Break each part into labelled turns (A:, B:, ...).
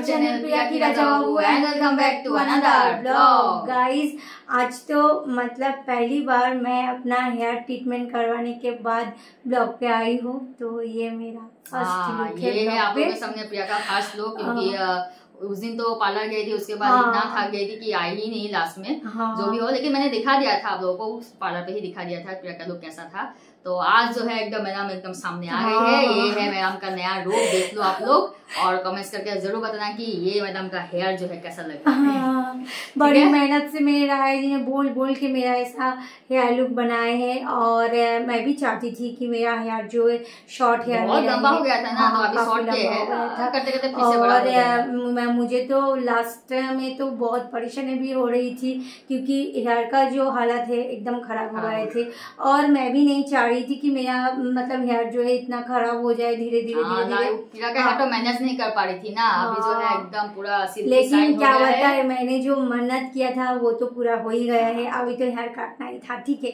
A: Channel Priya की Raja Babu and welcome back to another blog. Guys आज तो मतलब पहली बार मैं अपना हेयर ट्रीटमेंट करवाने के बाद ब्लॉग पे आई हूँ, तो ये मेरा फर्स्ट लुक है।
B: ये है आप लोगों के सामने प्रिया का फर्स्ट लुक, क्योंकि उस दिन तो पार्लर गई थी, उसके बाद इतना थक गई थी कि आई ही नहीं लास्ट में। जो भी हो, लेकिन मैंने दिखा दिया था आप लोगों को, पार्लर पे ही दिखा दिया था प्रिया का लुक कैसा था। तो आज जो है एकदम मैडम एकदम सामने आ गई है। ये है मैडम का नया रूप, देख लो आप लोग और कमेंट्स करके जरूर बताना कि ये मैडम का हेयर जो है कैसा लग रहा है।
A: बड़ी मेहनत से मेरे राय जी ने बोल बोल के मेरा ऐसा हेयर लुक बनाए हैं, और मैं भी चाहती थी कि मेरा हेयर जो है शॉर्ट हेयर
B: बहुत लंबा हो गया था ना, तो अभी शॉर्ट किया है, करते करते फिर से बड़ा हो गया।
A: मुझे तो लास्ट में तो बहुत परेशानी भी हो रही थी, क्योंकि हेयर का जो हालत है एकदम खराब हो गए थे, और मैं भी नहीं चाह रही थी कि मेरा मतलब हेयर जो है इतना खराब हो जाए धीरे धीरे
B: तो मैनेज नहीं कर पा रही थी ना, अभी जो है एकदम पूरा।
A: लेकिन क्या होता है, मैंने जो मन्नत किया था वो तो पूरा हो ही गया है, अभी तो हेयर काटना ही था। ठीक है,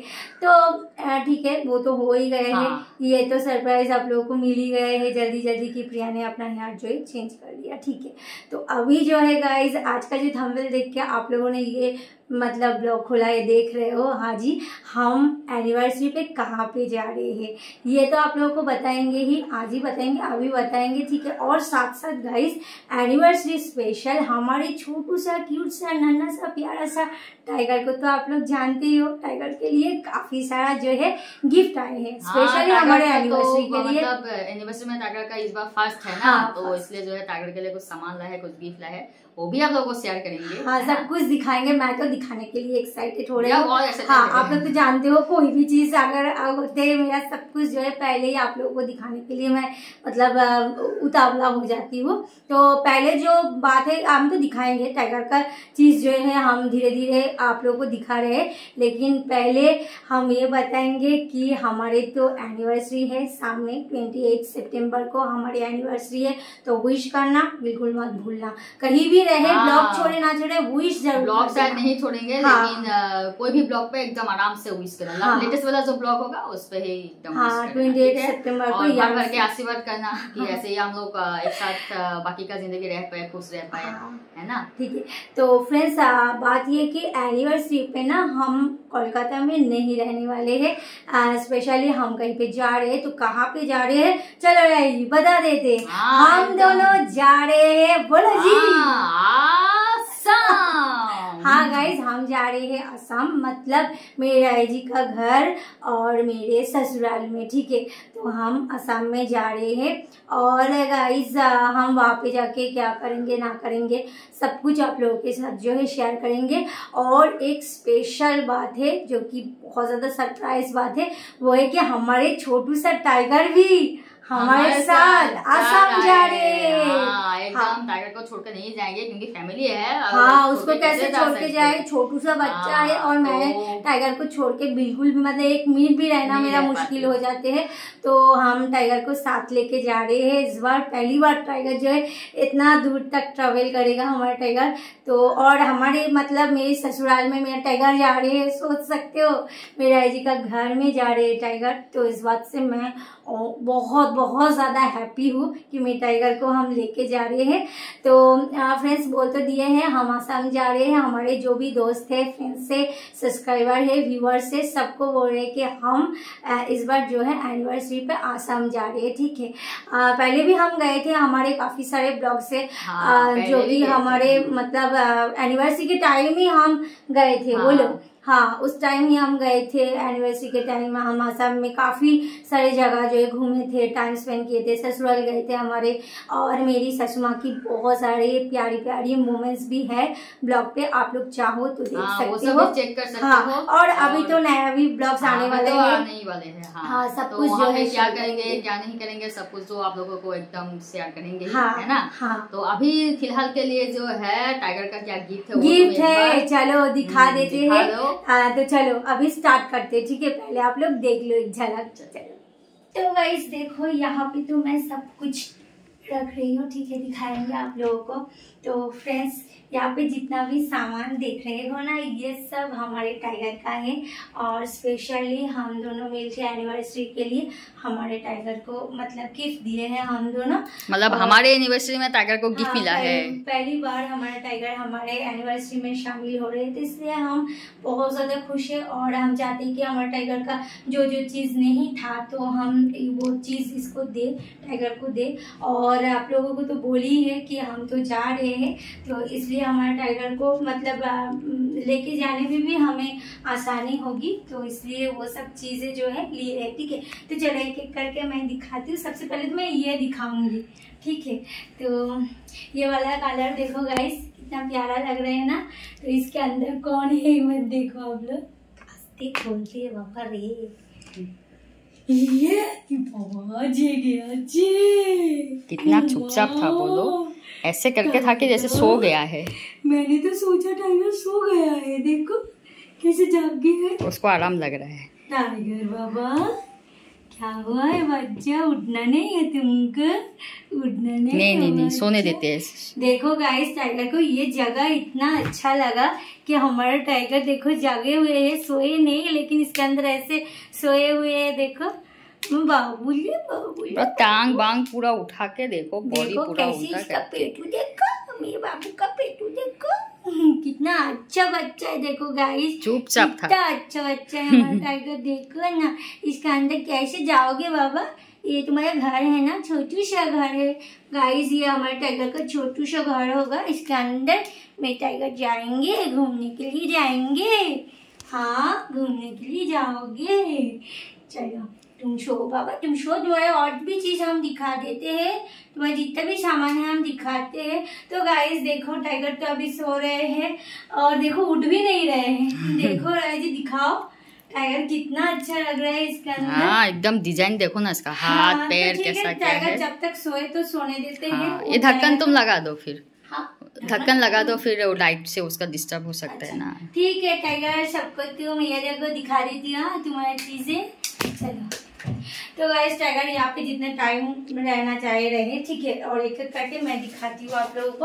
A: तो ठीक है, वो तो हो ही गया है। ये तो सरप्राइज आप लोगों को मिल ही गए है जल्दी जल्दी की प्रिया ने अपना हेयर जो है चेंज कर लिया। ठीक है, तो अभी जो है गाइज आज का जो थंबनेल देख के आप लोगों ने ये मतलब ब्लॉग खोला, ये देख रहे हो। हाँ जी, हम एनिवर्सरी पे कहाँ पे जा रहे हैं ये तो आप लोगों को बताएंगे ही, आज ही बताएंगे, अभी बताएंगे। ठीक है, और साथ साथ गाइस एनिवर्सरी स्पेशल हमारे छोटू सा क्यूट सा नन्हा सा प्यारा सा टाइगर को तो आप लोग जानते ही हो, टाइगर के लिए काफी सारा जो है गिफ्ट आए हैं स्पेशली हमारे एनिवर्सरी के लिए।
B: मतलब एनिवर्सरी में टाइगर का इस बार फर्स्ट है ना, तो इसलिए जो है टाइगर के लिए कुछ सामान लाया है, कुछ गिफ्ट लाया है, वो भी आप लोगों को शेयर करेंगे।
A: हाँ, सब कुछ दिखाएंगे। मैं तो दिखाने के लिए एक्साइटेड हो रही हूँ। हाँ, आप लोग तो जानते हो कोई भी चीज अगर होते है, मेरा सब कुछ जो है पहले ही आप लोगों को दिखाने के लिए मैं मतलब उतावला हो जाती हूँ। तो पहले जो बात है, हम तो दिखाएंगे टाइगर का चीज जो है, हम धीरे धीरे आप लोगों को दिखा रहे हैं, लेकिन पहले हम ये बताएंगे कि हमारे तो एनिवर्सरी है सामने, 28 सितंबर को हमारी एनिवर्सरी है, तो विश करना बिल्कुल मत भूलना। कहीं भी रहे, ब्लॉग छोड़े ना छोड़े, विश जरूर।
B: ब्लॉग शायद नहीं छोड़ेंगे, लेकिन कोई भी ब्लॉग पे एकदम आराम से विश करना। लेटेस्ट वाला जो ब्लॉग होगा उस पे ही एकदम
A: 28 सितंबर को
B: याद करके आशीर्वाद करना कि ऐसे ही हम लोग एक साथ बाकी का जिंदगी रह पाए, खुश रह पाए, है ना।
A: ठीक है, तो फ्रेंड्स बात ये कि एनिवर्सरी पे ना हम कोलकाता में नहीं रहने वाले हैं, स्पेशली हम कहीं पे जा रहे हैं। तो कहाँ पे जा रहे हैं, चलो राई बता देते। हम दोनों जा रहे हैं, बोलो जी, हाँ गाइज, हम जा रहे हैं असम, मतलब मेरे राय जी का घर और मेरे ससुराल में। ठीक है, तो हम असम में जा रहे हैं, और गाइज हम वहाँ पे जाके क्या करेंगे ना करेंगे सब कुछ आप लोगों के साथ जो है शेयर करेंगे। और एक स्पेशल बात है जो कि बहुत ज्यादा सरप्राइज बात है, वो है कि हमारे छोटू सा टाइगर भी हमारे साथ असम जा रहे हैं।
B: एकदम टाइगर को छोड़कर नहीं जाएंगे, क्योंकि फैमिली है।
A: हाँ, उसको कैसे छोड़ के जाए, छोटू सा बच्चा है, और मैं टाइगर को छोड़ के बिल्कुल भी मतलब एक मिनट भी रहना मेरा मुश्किल हो जाते हैं। तो हम टाइगर को साथ लेके जा रहे हैं इस बार। पहली बार टाइगर जो है इतना दूर तक ट्रेवल करेगा हमारा टाइगर। तो और हमारे मतलब मेरे ससुराल में मेरा टाइगर जा रहे हैं, सोच सकते हो, मेरे जी का घर में जा रहे हैं टाइगर। तो इस बात से मैं बहुत बहुत ज्यादा हैप्पी हूँ कि मेरे टाइगर को हम लेके जा रहे हैं। तो फ्रेंड्स बोल तो दिए हैं, हम असम जा रहे हैं। हमारे जो भी दोस्त है, फ्रेंड्स से, सब्सक्राइबर है, व्यूअर्स है, सबको बोल रहे हैं कि हम इस बार जो है एनिवर्सरी पे असम जा रहे हैं। ठीक है, पहले भी हम गए थे, हमारे काफी सारे ब्लॉग से जो भी हमारे मतलब एनिवर्सरी के टाइम ही हम गए थे। बोलो, हाँ, उस टाइम ही हम गए थे एनिवर्सरी के टाइम में। हम असम में काफी सारे जगह जो है घूमे थे, टाइम स्पेंड किए थे, ससुराल गए थे हमारे, और मेरी ससु माँ की बहुत सारे प्यारी प्यारी मोमेंट्स भी है ब्लॉग पे, आप लोग चाहो तो देख सकते हो,
B: चेक कर सकते
A: हो। और अभी तो नया भी ब्लॉग्स आने वाले हैं। हाँ, सब कुछ जो है
B: क्या करेंगे क्या नहीं करेंगे सब कुछ तो आप लोगों को एकदम शेयर करेंगे, है ना। तो अभी फिलहाल के लिए जो है टाइगर का क्या गिफ्ट है,
A: चलो दिखा देते हैं। तो चलो अभी स्टार्ट करते हैं। ठीक है, पहले आप लोग देख लो एक झलक। चलो, तो गाइस देखो, यहाँ पे तो मैं सब कुछ रख रही हूँ, ठीक है, दिखाएंगे आप लोगों को। तो फ्रेंड्स यहाँ पे जितना भी सामान देख रहे हो ना, ये सब हमारे टाइगर का है और स्पेशली हम दोनों मिलकर एनिवर्सरी के लिए हमारे टाइगर को मतलब गिफ्ट दिए हैं हम दोनों।
B: मतलब हमारे एनिवर्सरी में टाइगर को गिफ्ट मिला है।
A: पहली बार हमारा टाइगर हमारे एनिवर्सरी में शामिल हो रहे थे, इसलिए हम बहुत ज़्यादा खुश है और हम चाहते हैं कि हमारे टाइगर का जो जो चीज़ नहीं था तो हम वो चीज़ इसको दे, टाइगर को दे। और आप लोगों को तो बोली है कि हम तो जा रहे हैं, तो इसलिए हमारे टाइगर को मतलब लेके जाने में भी हमें आसानी होगी, तो इसलिए वो सब चीज़ें जो है लिए है, ठीक है। तो चलो एक एक करके मैं दिखाती हूँ। सबसे पहले तो मैं ये दिखाऊंगी, ठीक है। तो ये वाला कलर देखो गाइस, कितना प्यारा लग रहा है ना। तो इसके अंदर कौन है मत देखो आप लोग, आस्ते खोलते हैं बाबा रे, ये
B: कितना चुपचाप था बोलो, ऐसे करके था कि जैसे सो गया है।
A: मैंने तो सोचा टाइगर सो गया है, देखो कैसे जाग गया है, उसको
B: आराम लग रहा है।
A: टाइगर बाबा क्या हुआ है बच्चा, उठना नहीं है तुमको, उठना नहीं,
B: सोने देते हैं।
A: देखो गाइस टाइगर को ये जगह इतना अच्छा लगा कि हमारा टाइगर देखो जागे हुए है, सोए नहीं लेकिन इसके अंदर ऐसे सोए हुए है। देखो बाबूली
B: टांग बांग पूरा उठा के देखो, बॉडी पूरा
A: उल्टा इसका पेटू देखो, मेरे बाबू का पेटू देखो, कितना अच्छा बच्चा है। देखो गाइस
B: चुपचाप था,
A: कितना अच्छा बच्चा है हमारा टाइगर, देखो ना इसके अंदर कैसे जाओगे बाबा, ये तुम्हारा घर है ना, छोटू सा घर है गाइस, ये हमारे टाइगर का छोटू सा घर होगा, इसके अंदर में टाइगर जाएंगे, घूमने के लिए जाएंगे। हाँ घूमने के लिए जाओगे, चलो तुम शो बाबा, तुम शो, तुम्हारे और भी चीज हम दिखा देते हैं, तुम्हारे जितना भी सामान है हम दिखाते हैं। तो गाइस देखो टाइगर तो अभी सो रहे हैं और देखो उठ भी नहीं रहे हैं। देखो राय जी दिखाओ टाइगर कितना अच्छा लग रहा है इसका अंदर।
B: हाँ एकदम डिजाइन देखो ना इसका, हाथ पैर
A: तो
B: कैसा क्या है।
A: जब तक सोए तो सोने देते हैं।
B: ये ढक्कन तुम लगा दो फिर,
A: ढक्कन
B: लगा दो फिर, लाइट से उसका डिस्टर्ब हो सकता है ना।
A: ठीक है टाइगर, सबको तुम ये देखो दिखा देती हूँ तुम्हारी चीजें। चलो तो गाइस टाइगर यहाँ पे जितने टाइम रहना चाहिए रहे, ठीक है, और एक एक करके मैं दिखाती हूँ आप लोगों को।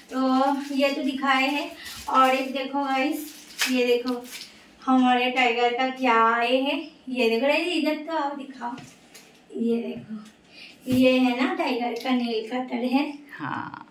A: तो ये तो दिखाए हैं और एक देखो गाइस, ये देखो हमारे टाइगर का क्या आए है, ये देखो इधर तो आओ दिखाओ, ये देखो ये है ना टाइगर का नेल कटर है।
B: हाँ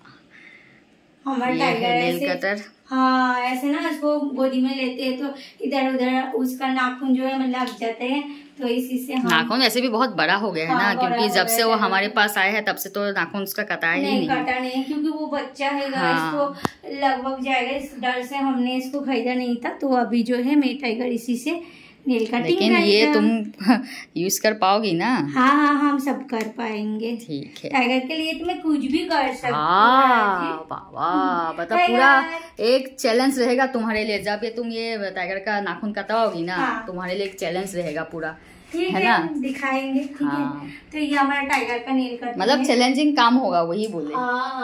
A: हमारा टाइगर ऐसे, हाँ ऐसे ना इसको गोदी में लेते हैं तो इधर उधर उसका नाखून जो है मतलब लग जाते हैं, तो इसी से
B: नाखून ऐसे भी बहुत बड़ा हो गया है ना, क्योंकि जब से वो हमारे पास आया है तब से तो नाखून उसका कटा ही नहीं।
A: कटा नहीं क्योंकि वो बच्चा है, इसको लगभग जाएगा, इस डर से हमने इसको खरीदा नहीं था। तो अभी जो है मेरी टाइगर इसी से नेल कटिंग,
B: लेकिन ये तुम यूज कर पाओगी ना?
A: हाँ हम सब कर पाएंगे,
B: ठीक है।
A: टाइगर के लिए तो मैं कुछ भी कर सकती
B: हूँ। बाबा बता, पूरा एक चैलेंज रहेगा तुम्हारे लिए, जब ये तुम ये टाइगर का नाखून कटवाओगी ना, तुम्हारे लिए एक चैलेंज रहेगा पूरा, है ना?
A: दिखाएंगे, ठीक है। तो ये हमारा टाइगर का नेल कटर
B: मतलब चैलेंजिंग काम होगा, वही बोले।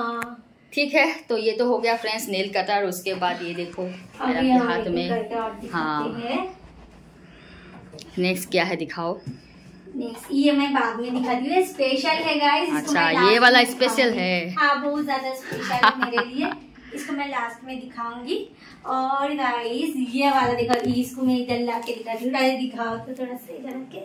B: ठीक है, तो ये तो हो गया फ्रेंड्स नेल कटर। उसके बाद ये देखो मेरे हाथ में, हाँ नेक्स्ट क्या है दिखाओ।
A: नेक्स्ट ये मैं बाद में दिखाती हूँ, स्पेशल है गाइस।
B: अच्छा ये वाला स्पेशल है,
A: हाँ बहुत ज्यादा स्पेशल है मेरे लिए, इसको मैं लास्ट में दिखाऊंगी। और गाइस ये वाला दिखाओ, इसको मैं इधर ला के दिखाती हूँ, दिखाओ तो थोड़ा सा इधर के,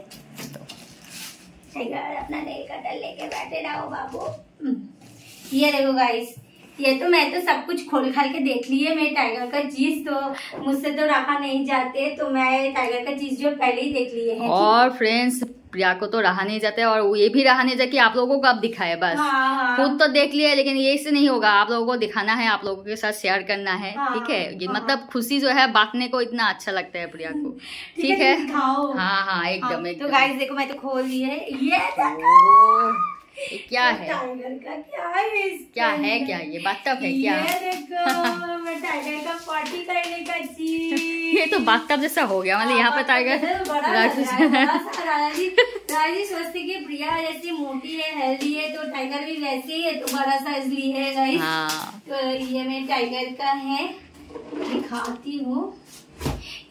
A: अपना नेल कटर लेके बैठे रहो बाबू। ये देखो गाइस, ये तो मैं तो सब कुछ खोल खाल के देख ली है, मेरे टाइगर का चीज तो मुझसे तो रखा नहीं जाते, तो मैं टाइगर का चीज जो पहले ही देख लिए है।
B: और फ्रेंड्स प्रिया को तो रहा नहीं जाता है, और ये भी रहा नहीं जाता कि आप लोगों को अब दिखाए, बस खुद तो देख लिया, लेकिन ये इससे नहीं होगा, आप लोगों को दिखाना है, आप लोगों के साथ शेयर करना है, ठीक है। ये मतलब खुशी जो है बांटने को इतना अच्छा लगता है प्रिया को, ठीक है। हाँ एकदम।
A: तो गाइस देखो मैं तो खोल ली है,
B: ये क्या है?
A: टाइगर का क्या है?
B: क्या है क्या ये बाथटब है क्या?
A: ये देखो मैं टाइगर का पार्टी करने का चीज,
B: ये तो बाथटब जैसा हो गया, मतलब यहाँ पे टाइगर
A: राजी सोचती कि प्रिया जैसी मोटी है हेल्दी है तो टाइगर भी वैसे ही है, तो बड़ा साइज ली है गाइस। तो ये मैं टाइगर का है, दिखाती हूँ।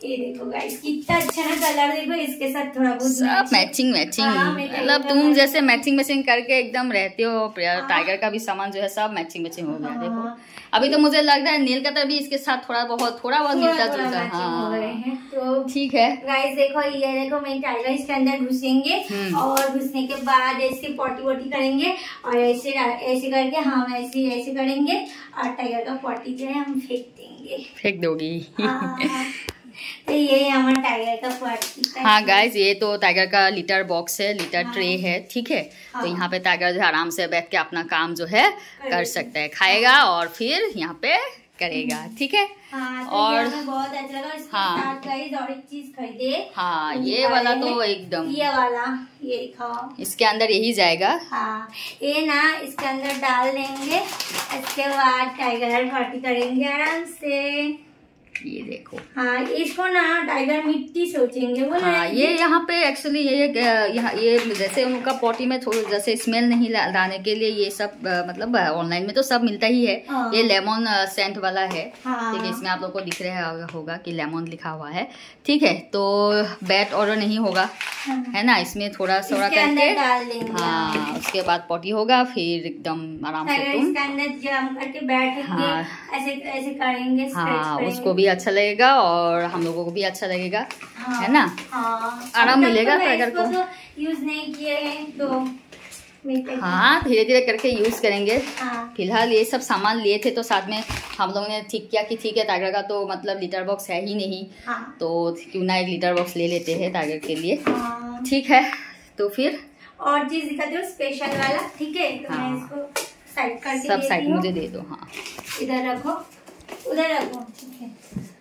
A: ये देखो गाइस कितना अच्छा ना कलर, देखो इसके साथ थोड़ा बहुत
B: सब मैचिंग मतलब तुम जैसे मैचिंग करके एकदम रहते हो। टाइगर का भी सामान जो है सब मैचिंग हो गया। देखो अभी तो मुझे लग रहा है नील कटर भी इसके साथ थोड़ा बहुत मिलता जुलता है। हाँ
A: तो ठीक है गाइस, देखो ये देखो मेरे टाइगर इसके अंदर घुसेंगे और घुसने के बाद ऐसे पॉटी वोटी करेंगे और ऐसे करके हम ऐसे करेंगे और टाइगर का पॉटी जो है हम फेंक दोगी। तो ये हमारा टाइगर का पॉटी।
B: हाँ गाइस, ये तो टाइगर का लिटर बॉक्स है, लिटर ट्रे है, ठीक है। तो यहाँ पे टाइगर जो है आराम से बैठ के अपना काम जो है कर सकता है, खाएगा और फिर यहाँ पे करेगा, ठीक है।
A: तो और बहुत अच्छा लगा। हाँ गाइस, और एक चीज खरीदे।
B: हाँ ये वाला तो एकदम
A: ये वाला, ये दिखाओ,
B: इसके अंदर यही जाएगा।
A: हाँ ये ना इसके अंदर डाल देंगे, इसके बाद टाइगर पार्टी करेंगे आराम से।
B: ये देखो
A: हाँ, इसको ना टाइगर मिट्टी सोचेंगे बोले।
B: हाँ ये यहाँ पे एक्चुअली ये जैसे उनका पॉटी में थोड़ा जैसे स्मेल नहीं लाने के लिए ये सब मतलब ऑनलाइन में तो सब मिलता ही है। ये लेमन सेंट वाला है, ठीक है। इसमें आप लोग को दिख रहा होगा कि लेमन लिखा हुआ है, ठीक है। तो बैट ऑर्डर नहीं होगा, है ना, इसमें थोड़ा करके
A: डाल देंगे।
B: हाँ उसके बाद पॉटी होगा, फिर एकदम आराम से तुम
A: इसके अंदर जम करके बैठेंगे, ऐसे करेंगे।
B: हाँ उसको भी अच्छा लगेगा और हम लोगों को भी अच्छा लगेगा, है ना। आराम मिलेगा टाइगर को।
A: यूज नहीं किए हैं तो
B: हाँ धीरे धीरे करके यूज करेंगे। फिलहाल ये सब सामान लिए थे तो साथ में हम लोगों ने ठीक किया कि ठीक है टाइगर का तो मतलब लिटर बॉक्स है ही नहीं, तो क्यों ना एक लिटर बॉक्स ले लेते हैं टाइगर के लिए, ठीक है। तो फिर
A: और चीज दिखाती हूँ स्पेशल वाला, ठीक है। तो मैं इसको साइड करके
B: सब साइड मुझे दे दो। हाँ
A: इधर रखो, उधर रखो, ठीक है।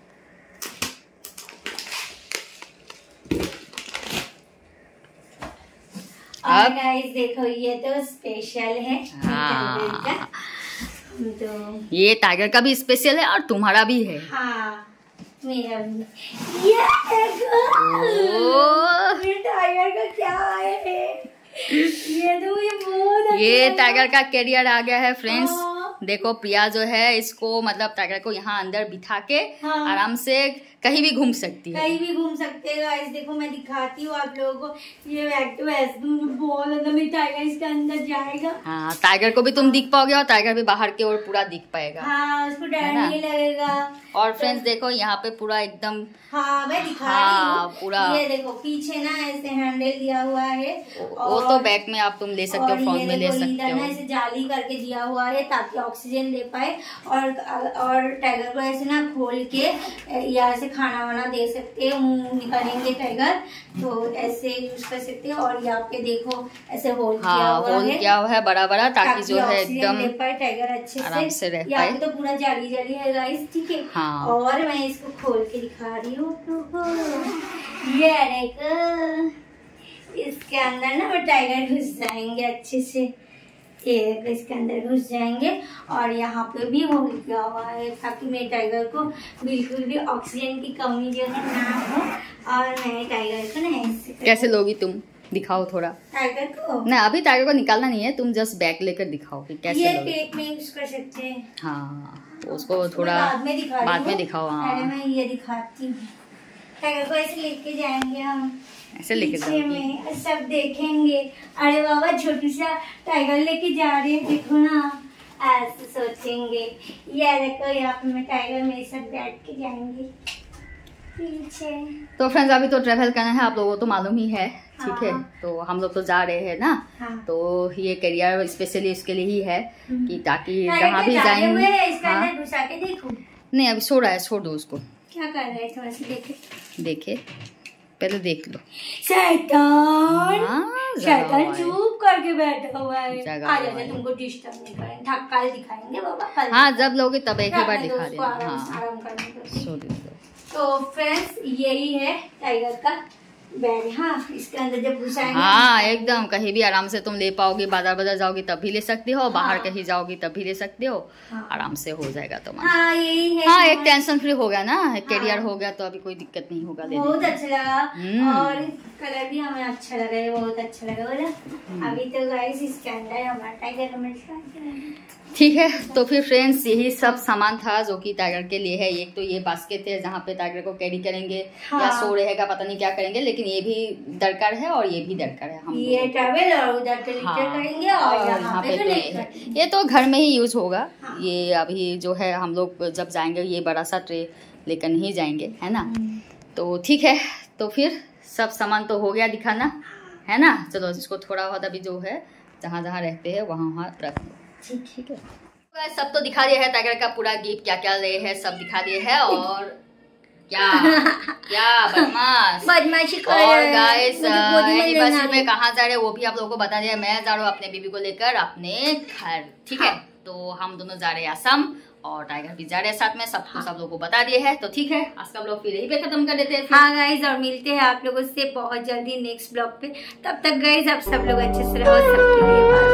A: और गाइस देखो ये तो स्पेशल है।
B: हाँ
A: तो
B: ये टाइगर का भी स्पेशल है और तुम्हारा भी है।
A: हाँ मेरा भी। ये टाइगर का क्या है, ये तो ये
B: टाइगर का कैरियर आ गया है फ्रेंड्स। देखो प्रिया जो है इसको मतलब टाइगर को यहाँ अंदर बिठा के आराम से कहीं भी घूम सकती है,
A: कहीं भी घूम सकते हैं गाइस। देखो मैं दिखाती हूँ आप लोगों को, ये बहुत ज्यादा में टाइगर इसके अंदर जाएगा।
B: हाँ टाइगर को भी तुम दिख पाओगे और टाइगर भी बाहर की ओर पूरा दिख पाएगा।
A: हाँ उसको डर नहीं लगेगा।
B: और फ्रेंड्स देखो यहाँ पे पूरा एकदम
A: हाँ मैं दिखा रही हूँ
B: पूरा।
A: ये देखो पीछे ना ऐसे हैंडल दिया हुआ है,
B: वो तो बैक में आप तुम ले सकते हो, फ्रंट में ले सकते हो।
A: ऐसे जाली करके दिया हुआ है ताकि ऑक्सीजन ले पाए। और टाइगर को ऐसे ना खोल के यहाँ से खाना वाना दे सकते हैं, मुंह निकालेंगे टाइगर तो ऐसे यूज कर सकते हैं। और यहाँ पे देखो ऐसे होल
B: किया हुआ है बड़ा बड़ा, ताकि जो है एकदम
A: ले पाए टाइगर अच्छे
B: आराम से रह पाए।
A: यहाँ पे तो पूरा जाली है गाइस, ठीक है।
B: हाँ।
A: और मैं इसको खोल के दिखा रही हूँ तो ये देखो इसके अंदर ना वो टाइगर घुस जाएंगे अच्छे से, ये इसके अंदर घुस जाएंगे। और यहाँ पे भी होल किया हुआ है ताकि मेरे टाइगर को बिल्कुल भी ऑक्सीजन की कमी जो है ना हो। और मैं टाइगर को ना ऐसे
B: कैसे लोगी तुम, दिखाओ थोड़ा
A: टाइगर को।
B: ना अभी टाइगर को निकालना नहीं है, तुम जस्ट बैक लेकर दिखाओ कि कैसे
A: ये पेट में यूज कर सकते हैं।
B: हाँ उसको थोड़ा बाद में दिखाओ। हाँ
A: मैं ये दिखाती हूँ, टाइगर को ऐसे लेके जाएंगे हम,
B: ऐसे लेके
A: जाएंगे, सब देखेंगे। अरे बाबा छोटू सा टाइगर लेके जा रहे हैं, देखो ना ऐसे सोचेंगे। ये देखो यहाँ पे मैं टाइगर मेरे साथ बैठ के जाएंगे पीछे।
B: तो फ्रेंड्स अभी तो ट्रेवल करना है, आप लोगों को तो मालूम ही है, ठीक है। तो हम लोग तो जा रहे हैं ना। तो ये करियर स्पेशली इसके लिए ही है कि ताकि जहाँ भी जाएंगे। नहीं अभी सो रहा है, छोड़ दो उसको।
A: क्या कर रहा है, थोड़ा सा देखे
B: पहले देख लो।
A: शैतान चुप करके बैठा हुआ है। आज तुमको डिस्टर्ब नहीं करेंगे, कल दिखाएंगे बाबा।
B: हाँ जब लोगे तब एक ही बार दिखा देना।
A: आराम करने तो फ्रेंड्स यही है टाइगर का बैग। हाँ इसके अंदर जब घुसाएंगे
B: हाँ एकदम कहीं भी आराम से तुम ले पाओगे, बाजार जाओगी तब भी ले सकते हो, बाहर कहीं जाओगी तब भी ले सकते हो। आराम से हो जाएगा तुम्हारा।
A: हाँ यही है।
B: हाँ एक टेंशन फ्री हो गया ना, कैरियर हो गया तो अभी कोई दिक्कत नहीं होगा।
A: बहुत अच्छा लगा और कलर भी हमें अच्छा लगा, बहुत अच्छा लगा बोला। अभी तो गाइस इसके अंदर हमारा टाइगर
B: ठीक है, तो फिर फ्रेंड्स यही सब सामान था जो कि टाइगर के लिए है। एक तो ये बास्केट है जहाँ पे टाइगर को कैरी करेंगे, या सो रहेगा पता नहीं क्या करेंगे, लेकिन ये भी दरकार है और ये भी दरकार है। हम
A: ये टॉवेल और उधर के लीटर करेंगे और यहाँ पे तो
B: ये तो घर में ही यूज होगा। ये अभी जो है हम लोग जब जाएंगे ये बड़ा सा ट्रे लेकर नहीं जाएंगे, है ना। तो ठीक है, तो फिर सब सामान तो हो गया दिखाना, है ना। चलो इसको थोड़ा बहुत अभी जो है जहाँ जहाँ रहते हैं वहाँ रख दो। ठीक है, सब तो दिखा दिया है। टाइगर का पूरा गिफ्ट क्या क्या ले है सब दिखा दिए है। और क्या
A: बदमाशी कर
B: और गाइस एनिवर्सरी में कहाँ जा रहे हैं वो भी आप लोगों को बता दिया। मैं जा रहा हूँ अपने बेबी को लेकर अपने घर, ठीक है। तो हम दोनों जा रहे हैं असम और टाइगर भी जा रहे हैं साथ में। सबको सब लोगों को बता दिए है। तो ठीक है, आज का ब्लॉग फिर यहीं पे खत्म कर देते हैं।
A: हाँ गाइज, और मिलते हैं आप लोगों से बहुत जल्दी नेक्स्ट ब्लॉग पे। तब तक गाइज आप सब लोग अच्छे से रहो, सबके लिए